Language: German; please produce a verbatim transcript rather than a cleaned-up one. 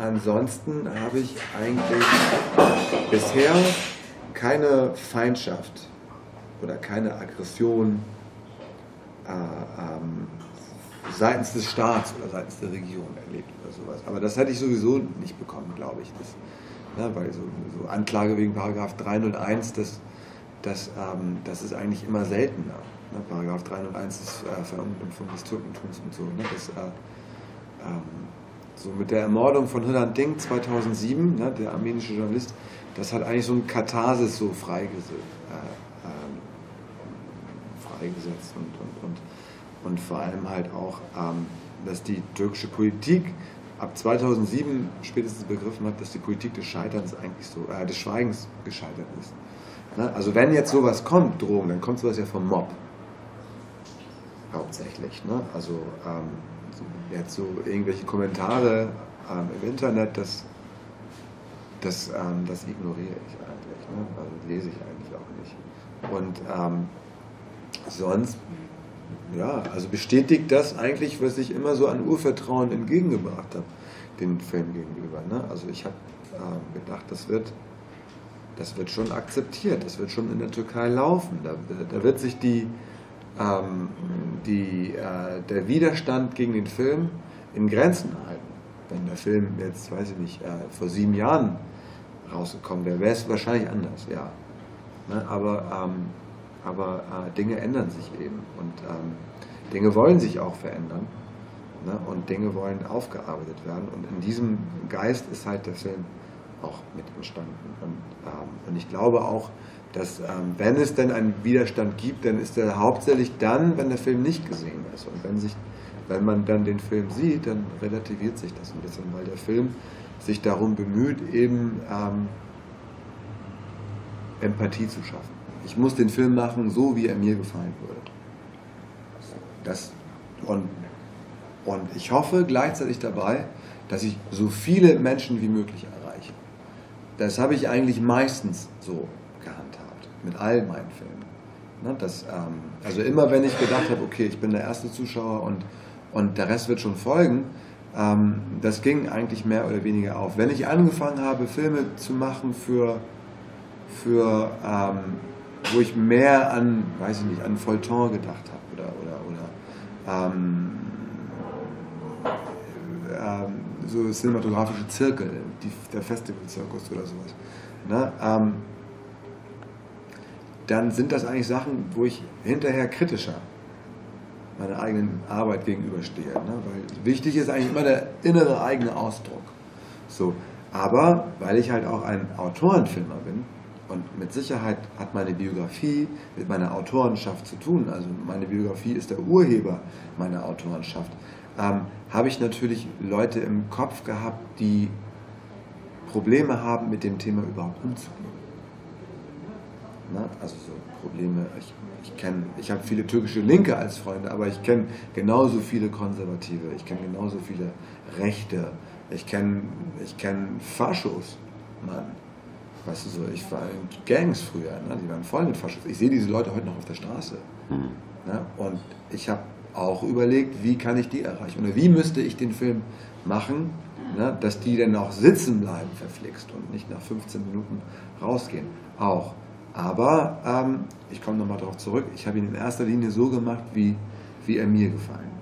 ansonsten habe ich eigentlich bisher keine Feindschaft oder keine Aggression äh, ähm, seitens des Staats oder seitens der Regierung erlebt oder sowas. Aber das hätte ich sowieso nicht bekommen, glaube ich. Das, ne, weil so, so Anklage wegen Paragraph dreihunderteins, das, das, ähm, das ist eigentlich immer seltener. Ne? Paragraph dreihunderteins ist äh, Verunglimpfung des Türkentums und so. Ne? Das, äh, ähm, so mit der Ermordung von Hrant Dink zweitausendsieben, ne, der armenische Journalist, das hat eigentlich so ein Katharsis so freigesetzt, äh, ähm, freigesetzt und, und, und Und vor allem halt auch, ähm, dass die türkische Politik ab zweitausendsieben spätestens begriffen hat, dass die Politik des Scheiterns eigentlich so, äh, des Schweigens gescheitert ist. Ne? Also wenn jetzt sowas kommt, Drohung, dann kommt sowas ja vom Mob. Hauptsächlich. Ne? Also ähm, jetzt so irgendwelche Kommentare ähm, im Internet, das, das, ähm, das ignoriere ich eigentlich. Ne? Also lese ich eigentlich auch nicht. Und ähm, sonst ja, also bestätigt das eigentlich, was ich immer so an Urvertrauen entgegengebracht habe, den Film gegenüber. Ne? Also ich habe äh, gedacht, das wird, das wird schon akzeptiert, das wird schon in der Türkei laufen. Da, da wird sich die, ähm, die, äh, der Widerstand gegen den Film in Grenzen halten. Wenn der Film jetzt, weiß ich nicht, äh, vor sieben Jahren rausgekommen wäre, wäre es wahrscheinlich anders, ja. Ne? Aber ähm, Aber äh, Dinge ändern sich eben und ähm, Dinge wollen sich auch verändern, ne? Und Dinge wollen aufgearbeitet werden. Und in diesem Geist ist halt der Film auch mit entstanden. Und, ähm, und ich glaube auch, dass ähm, wenn es denn einen Widerstand gibt, dann ist er hauptsächlich dann, wenn der Film nicht gesehen ist. Und wenn, sich, wenn man dann den Film sieht, dann relativiert sich das ein bisschen, weil der Film sich darum bemüht, eben ähm, Empathie zu schaffen. Ich muss den Film machen, so wie er mir gefallen würde. Das, und, und ich hoffe gleichzeitig dabei, dass ich so viele Menschen wie möglich erreiche. Das habe ich eigentlich meistens so gehandhabt, mit all meinen Filmen. Ne, das, ähm, also immer wenn ich gedacht habe, okay, ich bin der erste Zuschauer und, und der Rest wird schon folgen, ähm, das ging eigentlich mehr oder weniger auf. Wenn ich angefangen habe, Filme zu machen für, für ähm, wo ich mehr an, weiß ich nicht, an Feuilleton gedacht habe oder, oder, oder ähm, ähm, so cinematografische Zirkel, die, der Festivalzirkus oder sowas, ne? ähm, dann sind das eigentlich Sachen, wo ich hinterher kritischer meiner eigenen Arbeit gegenüberstehe. Ne? Weil wichtig ist eigentlich immer der innere eigene Ausdruck. So. Aber weil ich halt auch ein Autorenfilmer bin, und mit Sicherheit hat meine Biografie mit meiner Autorenschaft zu tun, also meine Biografie ist der Urheber meiner Autorenschaft, ähm, habe ich natürlich Leute im Kopf gehabt, die Probleme haben, mit dem Thema überhaupt umzugehen. Na, also so Probleme, ich, ich kenne, ich habe viele türkische Linke als Freunde, aber ich kenne genauso viele Konservative, ich kenne genauso viele Rechte, ich kenne ich kenn Faschos, Mann. Weißt du so, ich war in Gangs früher, ne? Die waren voll mit Faschos. Ich sehe diese Leute heute noch auf der Straße. Mhm. Ne? Und ich habe auch überlegt, wie kann ich die erreichen? Oder wie müsste ich den Film machen, ne? Dass die dann auch sitzen bleiben, verflixt, und nicht nach fünfzehn Minuten rausgehen. Auch. Aber ähm, ich komme nochmal darauf zurück, ich habe ihn in erster Linie so gemacht, wie, wie er mir gefallen